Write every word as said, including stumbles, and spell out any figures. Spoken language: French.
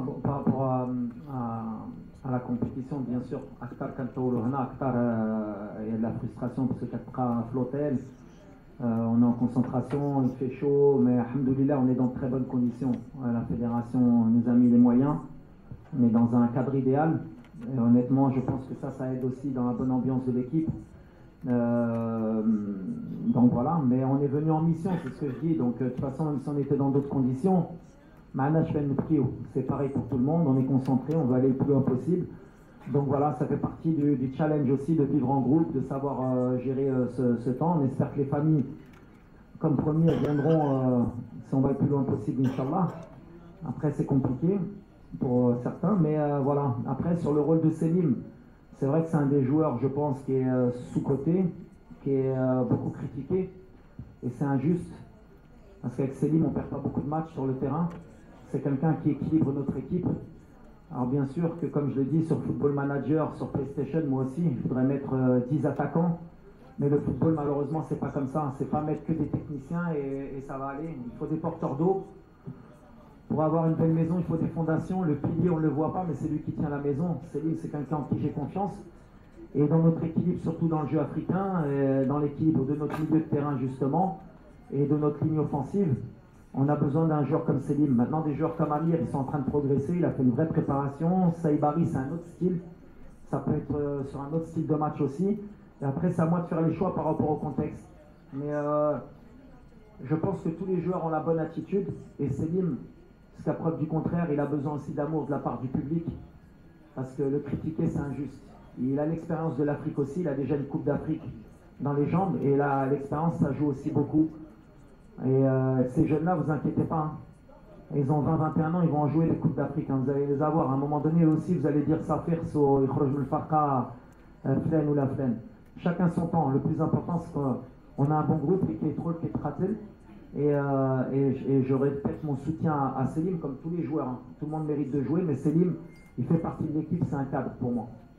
bon, par rapport à, à, à la compétition, bien sûr, Akhtar Kantoulou, Akhtar, il y a de la frustration parce que Akhtar flottel, euh, on est en concentration, il fait chaud, mais alhamdoulilah, on est dans de très bonnes conditions. La fédération nous a mis les moyens, on est dans un cadre idéal. Et honnêtement, je pense que ça, ça aide aussi dans la bonne ambiance de l'équipe. Euh, donc voilà, mais on est venu en mission, c'est ce que je dis. Donc de toute façon, même si on était dans d'autres conditions, c'est pareil pour tout le monde, on est concentré, on veut aller le plus loin possible. Donc voilà, ça fait partie du, du challenge aussi de vivre en groupe, de savoir euh, gérer euh, ce, ce temps. On espère que les familles, comme promis, viendront euh, si on va le plus loin possible, Inch'Allah. Après, c'est compliqué pour euh, certains, mais euh, voilà. Après, sur le rôle de Selim, c'est vrai que c'est un des joueurs, je pense, qui est euh, sous-coté, qui est euh, beaucoup critiqué, et c'est injuste, parce qu'avec Selim, on ne perd pas beaucoup de matchs sur le terrain. C'est quelqu'un qui équilibre notre équipe. Alors bien sûr que, comme je le dis, sur Football Manager, sur PlayStation, moi aussi, je voudrais mettre euh, dix attaquants, mais le football, malheureusement, c'est pas comme ça. C'est pas mettre que des techniciens et, et ça va aller. Il faut des porteurs d'eau. Pour avoir une belle maison, il faut des fondations. Le pilier, on ne le voit pas, mais c'est lui qui tient la maison. C'est lui, c'est quelqu'un en qui j'ai confiance. Et dans notre équilibre, surtout dans le jeu africain, et dans l'équilibre de notre milieu de terrain, justement, et de notre ligne offensive, on a besoin d'un joueur comme Selim. Maintenant, des joueurs comme Amir, ils sont en train de progresser. Il a fait une vraie préparation. Saïbari, c'est un autre style. Ça peut être euh, sur un autre style de match aussi. Et après, c'est à moi de faire les choix par rapport au contexte. Mais euh, je pense que tous les joueurs ont la bonne attitude. Et Selim, jusqu'à preuve du contraire, il a besoin aussi d'amour de la part du public. Parce que le critiquer, c'est injuste. Il a l'expérience de l'Afrique aussi. Il a déjà une Coupe d'Afrique dans les jambes. Et là, l'expérience, ça joue aussi beaucoup. Et euh, ces jeunes-là, vous inquiétez pas, hein. Ils ont vingt vingt et un ans, ils vont en jouer les Coupes d'Afrique, hein. Vous allez les avoir. À un moment donné aussi, vous allez dire Safir, So, Ikhrojul Farqa, Flen ou la Flen. Chacun son temps. Le plus important, c'est qu'on a un bon groupe et qui est trop qui est Tratel. Et, euh, et, et je répète mon soutien à, à Selim, comme tous les joueurs, hein. Tout le monde mérite de jouer, mais Selim, il fait partie de l'équipe, c'est un cadre pour moi.